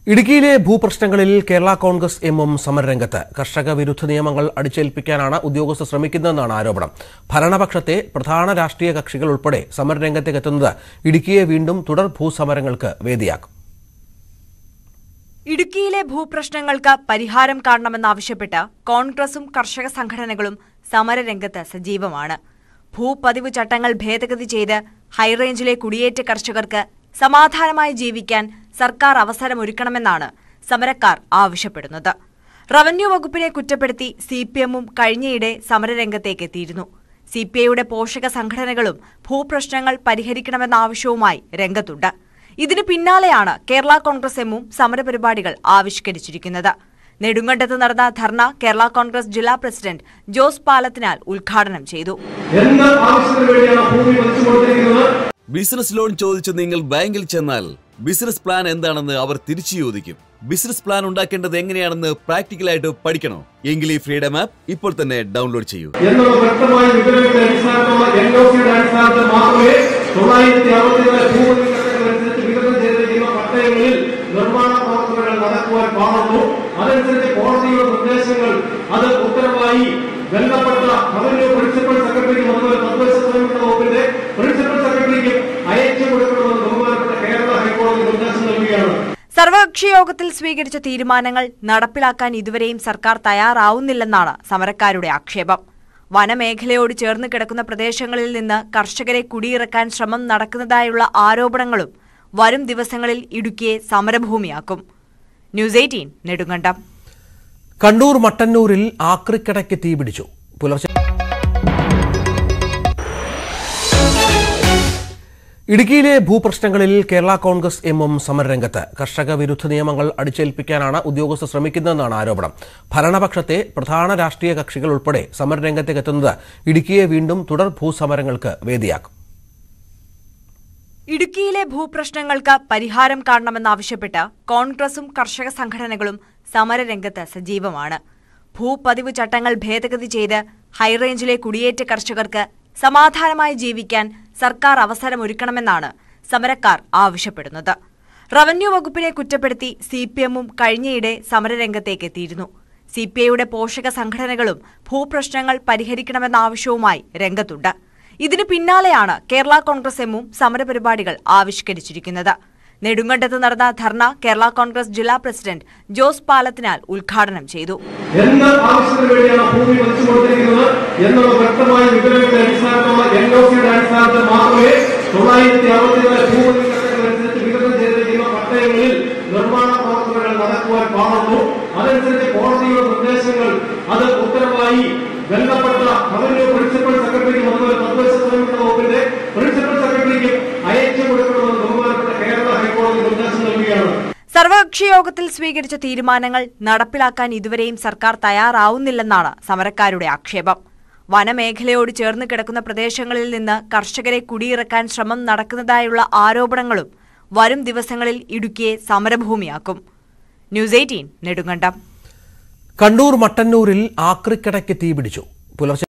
ഇടുക്കിയിലെ ഭൂപ്രശ്നങ്ങളിൽ കേരള കോൺഗ്രസ് എമ്മും സമരരംഗത്ത് കർഷക വിരുദ്ധ നിയമങ്ങൾ അടിച്ചേൽപ്പിക്കാനാണ് ഉദ്യോഗസ്ഥർ ശ്രമിക്കുന്നതെന്നാണ് ആരോപണം. ഭരണപക്ഷത്തെ പ്രധാന രാഷ്ട്രീയ കക്ഷികൾ ഉൾപ്പെടെ സമരരംഗത്തേക്ക് എത്തുന്നത് ഇടുക്കിയെ വീണ്ടും തുടർ ഭൂസമരങ്ങൾക്ക് വേദിയാക്കും. ഇടുക്കിയിലെ ഭൂപ്രശ്നങ്ങൾക്ക് പരിഹാരം കാണണമെന്നാവശ്യപ്പെട്ട് കോൺഗ്രസും കർഷക സംഘടനകളും സമരരംഗത്ത് സജീവമാണ്. ഭൂപതിവ് ചട്ടങ്ങൾ ഭേദഗതി ചെയ്ത് ഹൈറേഞ്ചിലെ കുടിയേറ്റ കർഷകർക്ക് സമാധാനമായി ജീവിക്കാൻ സർക്കാർ അവസരമൊരുക്കണമെന്നാണ് സമരക്കാർ ആവശ്യപ്പെടുന്നത്. റവന്യൂ വകുപ്പിനെ കുറ്റപ്പെടുത്തി സിപിഎമ്മും കഴിഞ്ഞയിടെ സമരരംഗത്തേക്ക് എത്തിയിരുന്നു. സിപിഐയുടെ പോഷക സംഘടനകളും ഭൂപ്രശ്നങ്ങൾ പരിഹരിക്കണമെന്ന ആവശ്യവുമായി രംഗത്തുണ്ട്. ഇതിന് പിന്നാലെയാണ് കേരള കോൺഗ്രസ് എമ്മും സമരപരിപാടികൾ ആവിഷ്കരിച്ചിരിക്കുന്നത്. നെടുങ്കണ്ടത്ത് നടന്ന ധർണ കേരള കോൺഗ്രസ് ജില്ലാ പ്രസിഡന്റ് ജോസ് പാലത്തിനാൽ ഉദ്ഘാടനം ചെയ്തു. ബിസിനസ് ലോൺ ചോദിച്ച് നിങ്ങൾ ബാങ്കിൽ ചെന്നാൽ ബിസിനസ് പ്ലാൻ എന്താണെന്ന് അവർ തിരിച്ചു ചോദിക്കും. ബിസിനസ് പ്ലാൻ ഉണ്ടാക്കേണ്ടത് എങ്ങനെയാണെന്ന് പ്രാക്ടിക്കലായിട്ട് പഠിക്കണോ? എങ്കിൽ ഈ ഫ്രീഡം ആപ്പ് ഇപ്പോൾ തന്നെ ഡൗൺലോഡ് ചെയ്യൂ. നിർമ്മാണ പ്രവർത്തനങ്ങൾ നടക്കുവാൻ പാടുള്ളൂ. അതനുസരിച്ച് കോടതിയുടെ നിർദ്ദേശങ്ങൾ അത് ഉത്തരവായി ബന്ധപ്പെട്ട റവന്യൂ പ്രിൻസിപ്പൽ സെക്രട്ടറിക്കും അതുപോലെ തദ്ദേശ സ്വയംഭരണ വകുപ്പിന്റെ പ്രിൻസിപ്പൽ സെക്രട്ടറിക്കും അയച്ചു കൊടുക്കണമെന്ന് ബഹുമാനപ്പെട്ട കേരള ഹൈക്കോടതി നിർദ്ദേശം നൽകുകയാണ്. സർവകക്ഷി യോഗത്തിൽ സ്വീകരിച്ച തീരുമാനങ്ങൾ നടപ്പിലാക്കാൻ ഇതുവരെയും സർക്കാർ തയ്യാറാവുന്നില്ലെന്നാണ് സമരക്കാരുടെ ആക്ഷേപം. വനമേഖലയോട് ചേർന്ന് കിടക്കുന്ന പ്രദേശങ്ങളിൽ നിന്ന് കർഷകരെ കുടിയിറക്കാൻ ശ്രമം നടക്കുന്നതായുള്ള ആരോപണങ്ങളും വരും ദിവസങ്ങളിൽ ഇടുക്കിയെ സമരഭൂമിയാക്കും. ന്യൂസ് 18 നെടുങ്കണ്ടം. കണ്ണൂർ മട്ടന്നൂരിൽ ആക്രിക്കടയ്ക്ക് തീപിടിച്ചു. പുലർച്ചെ ഇടുക്കിയിലെ ഭൂപ്രശ്നങ്ങളിൽ കേരള കോൺഗ്രസ് എമ്മും സമരരംഗത്ത് കർഷക വിരുദ്ധ നിയമങ്ങൾ അടിച്ചേൽപ്പിക്കാനാണ് ഉദ്യോഗസ്ഥർ ശ്രമിക്കുന്നതെന്നാണ് ആരോപണം. ഭരണപക്ഷത്തെ പ്രധാന രാഷ്ട്രീയ കക്ഷികൾ ഉൾപ്പെടെ സമരരംഗത്തേക്ക് എത്തുന്നത് ഇടുക്കിയെ വീണ്ടും തുടർ ഭൂസമരങ്ങൾക്ക് വേദിയാക്കും. ഇടുക്കിയിലെ ഭൂപ്രശ്നങ്ങൾക്ക് പരിഹാരം കാണണമെന്നാവശ്യപ്പെട്ട് കോൺഗ്രസും കർഷക സംഘടനകളും സമരരംഗത്ത് സജീവമാണ്. ഭൂപതിവ് ചട്ടങ്ങൾ ഭേദഗതി ചെയ്ത് ഹൈറേഞ്ചിലെ കുടിയേറ്റ കർഷകർക്ക് സമാധാനമായി ജീവിക്കാൻ സർക്കാർ അവസരമൊരുക്കണമെന്നാണ് സമരക്കാർ ആവശ്യപ്പെടുന്നത്. റവന്യൂ വകുപ്പിനെ കുറ്റപ്പെടുത്തി സിപിഎമ്മും കഴിഞ്ഞയിടെ സമരരംഗത്തേക്ക് എത്തിയിരുന്നു. സിപിഐയുടെ പോഷക സംഘടനകളും ഭൂപ്രശ്നങ്ങൾ പരിഹരിക്കണമെന്ന ആവശ്യവുമായി രംഗത്തുണ്ട്. ഇതിന് പിന്നാലെയാണ് കേരള കോൺഗ്രസ് എമ്മും സമരപരിപാടികൾ ആവിഷ്കരിച്ചിരിക്കുന്നത്. നെടുങ്കണ്ടത്ത് നടന്ന ധർണ കേരള കോൺഗ്രസ് ജില്ലാ പ്രസിഡന്റ് ജോസ് പാലത്തിനാൽ ഉദ്ഘാടനം ചെയ്തു. എന്ത് ആവശ്യത്തിന് വേണ്ടിയാണ് ഭൂമി വെച്ചു കൊടുത്തിരിക്കുന്നത് എന്നുള്ള വ്യക്തമായ വിവരങ്ങളുടെ അടിസ്ഥാനത്തിലുള്ള എൻഒസിയുടെ അടിസ്ഥാനത്തിൽ മാത്രമേ 964 ഭൂമി ചട്ടങ്ങളനുസരിച്ച് വിതരണം ചെയ്തിരിക്കുന്ന പട്ടയങ്ങളിൽ നിർമ്മാണ പ്രവർത്തനങ്ങൾ നടക്കുവാൻ പാടുള്ളൂ. അതനുസരിച്ച് കോടതിയുടെ നിർദ്ദേശങ്ങൾ അത് ഉത്തരവായി ബന്ധപ്പെട്ട റവന്യൂ പ്രിൻസിപ്പൽ സെക്രട്ടറിക്കും അതുപോലെ തദ്ദേശ സ്വയംഭരണ വകുപ്പിന്റെ പ്രിൻസിപ്പൽ സെക്രട്ടറിക്കും അയച്ചു കൊടുക്കണമെന്ന് ബഹുമാനപ്പെട്ട കേരള ഹൈക്കോടതി നിർദ്ദേശം നൽകുകയാണ്. സർവകക്ഷി യോഗത്തിൽ സ്വീകരിച്ച തീരുമാനങ്ങൾ നടപ്പിലാക്കാൻ ഇതുവരെയും സർക്കാർ തയ്യാറാവുന്നില്ലെന്നാണ് സമരക്കാരുടെ ആക്ഷേപം. വനമേഖലയോട് ചേർന്ന് കിടക്കുന്ന പ്രദേശങ്ങളിൽ നിന്ന് കർഷകരെ കുടിയിറക്കാൻ ശ്രമം നടക്കുന്നതായുള്ള ആരോപണങ്ങളും വരും ദിവസങ്ങളിൽ ഇടുക്കിയെ സമരഭൂമിയാക്കും. ന്യൂസ് 18 നെടുങ്കണ്ടം. കണ്ണൂർ മട്ടന്നൂരിൽ ആക്രിക്കടയ്ക്ക് തീപിടിച്ചു. പുലർച്ചെ